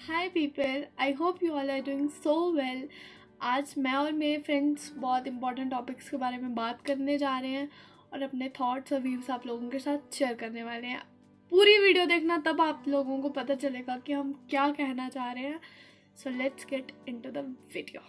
Hi people, I hope you all are doing so well. आज मैं और मेरे फ्रेंड्स बहुत इंपॉर्टेंट टॉपिक्स के बारे में बात करने जा रहे हैं और अपने थॉट्स और व्यूज़ आप लोगों के साथ शेयर करने वाले हैं। पूरी वीडियो देखना, तब आप लोगों को पता चलेगा कि हम क्या कहना चाह रहे हैं। So let's get into the video.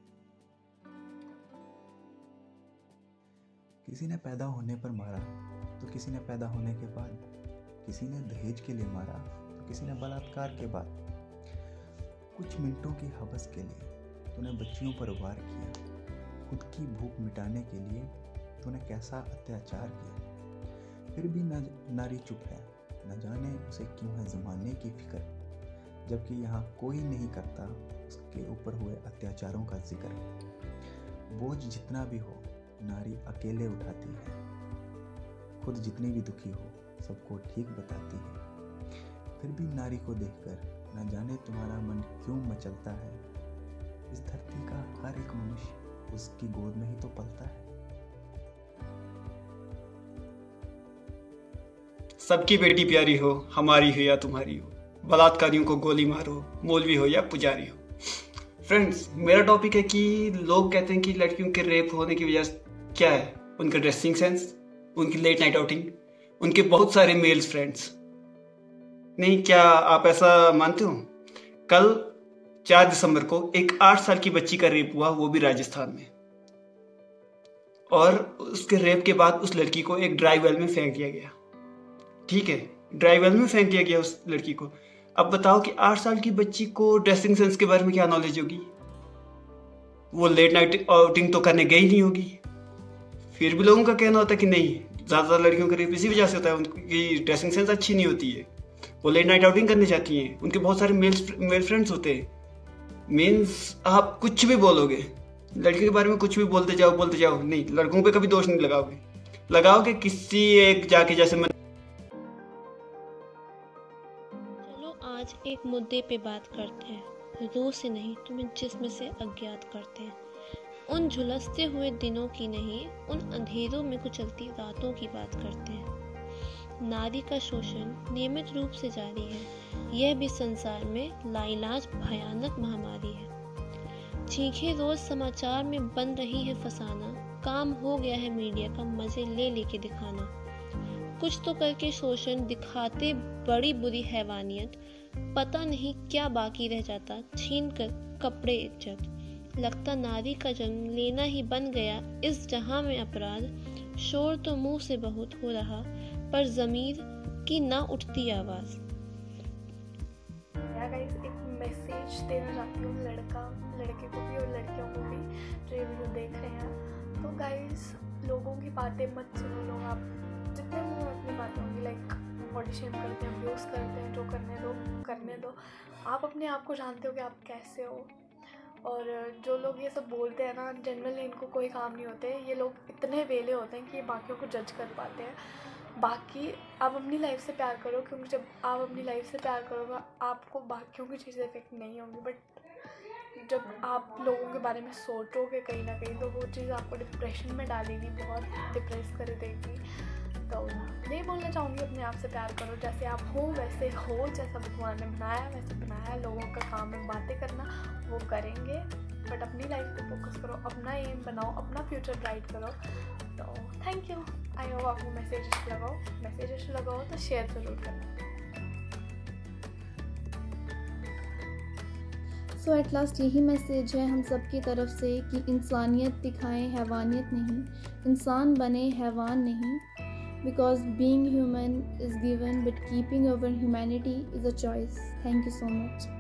किसी ने पैदा होने पर मारा तो किसी ने पैदा होने के बाद, किसी ने दहेज के लिए मारा तो किसी ने बलात्कार के बाद। कुछ मिनटों की हवस के लिए तूने बच्चियों पर वार किया, खुद की भूख मिटाने के लिए तूने कैसा अत्याचार किया। फिर भी नारी चुप है, न जाने उसे क्यों है ज़माने की फिक्र, जबकि यहाँ कोई नहीं करता उसके ऊपर हुए अत्याचारों का जिक्र। बोझ जितना भी हो नारी अकेले उठाती है, खुद जितनी भी दुखी हो सबको ठीक बताती है। फिर भी नारी को देखकर न जाने तुम्हारा मन क्यों मचलता है। इस धरती का हर एक मनुष्य उसकी गोद में ही तो पलता है। सबकी बेटी प्यारी हो, हमारी हो या तुम्हारी हो, बलात्कारियों को गोली मारो, मौलवी हो या पुजारी हो। फ्रेंड्स, मेरा टॉपिक है कि लोग कहते हैं कि लड़कियों के रेप होने की वजह क्या है? उनका ड्रेसिंग सेंस, उनकी लेट नाइट आउटिंग, उनके बहुत सारे मेल्स फ्रेंड्स। नहीं, क्या आप ऐसा मानते हो? कल 4 दिसंबर को एक 8 साल की बच्ची का रेप हुआ, वो भी राजस्थान में। और उसके रेप के बाद उस लड़की को एक ड्राई वेल में फेंक दिया गया। ठीक है, ड्राई वेल में फेंक दिया गया उस लड़की को। अब बताओ कि 8 साल की बच्ची को ड्रेसिंग सेंस के बारे में क्या नॉलेज होगी? वो लेट नाइट आउटिंग तो करने गई नहीं होगी। फिर भी लोगों का कहना होता है कि नहीं, ज़्यादातर लड़कियों का रेप इसी वजह से होता है, उनकी ड्रेसिंग सेंस अच्छी नहीं होती है, वो लेट नाइट आउटिंग करने जाती हैं, उनके बहुत सारे मेल फ्रेंड्स होते हैं। मीन्स आप कुछ भी बोलोगे, लड़कियों के बारे में कुछ भी बोलते जाओ, नहीं, लड़कों पे कभी दोष नहीं लगाओगे किसी एक जाके जैसे चलो आज एक मुद्दे पे बात करते हैं। रूह से नहीं, तुम्हें जिस्म से अज्ञात करते हैं। उन झुलसते हुए दिनों की नहीं, उन अंधेरों में कुचलती रातों की बात करते हैं। नारी का शोषण नियमित रूप से जारी है। यह भी संसार में लाइलाज भयानक महामारी है। चीखें रोज समाचार में बन रही है फसाना। काम हो गया है मीडिया का मजे ले लेके दिखाना। कुछ तो करके शोषण दिखाते बड़ी बुरी हैवानियत। पता नहीं क्या बाकी रह जाता, छीन कर कपड़े इज्जत। लगता नारी का जन्म लेना ही बन गया इस जहां में अपराध। शोर तो मुंह से बहुत हो रहा, पर ज़मीर की ना उठती आवाज़। गाइस, एक मैसेज देना चाहती हूँ लड़के को भी और लड़कियों को भी जो ये वीडियो देख रहे हैं। तो गाइस, लोगों की बातें मत सुनो। लोग आप जितने मुँह अपनी बातें होंगी, लाइक बॉडी शेम करते हैं, अब्यूज़ करते हैं, जो करने दो। आप अपने आप को जानते हो कि आप कैसे हो। और जो लोग ये सब बोलते हैं ना, जनरली इनको कोई काम नहीं होते। ये लोग इतने वेले होते हैं कि ये बाकियों को जज कर पाते हैं। बाकी आप अपनी लाइफ से प्यार करो, क्योंकि जब आप अपनी लाइफ से प्यार करोगे आपको बाकियों की चीज़ें इफेक्ट नहीं होंगी। बट जब आप लोगों के बारे में सोचोगे कहीं ना कहीं, तो वो चीज़ आपको डिप्रेशन में डालेगी, बहुत डिप्रेस कर देगी। तो नहीं बोलना चाहूँगी, अपने आप से प्यार करो। जैसे आप हो वैसे हो, जैसा भगवान ने बनाया वैसे बनाया। लोगों का काम है बातें करना, वो करेंगे, बट अपनी लाइफ पे फोकस करो, अपना एम बनाओ, अपना फ्यूचर ब्राइट करो। तो थैंक यू। आई होप आपको मैसेज लगाओ तो शेयर ज़रूर करना। सो एट लास्ट यही मैसेज है हम सब की तरफ से कि इंसानियत दिखाएं, हैवानियत नहीं। इंसान बने, हैवान नहीं। Because being human is given, but keeping our humanity is a choice. Thank you so much.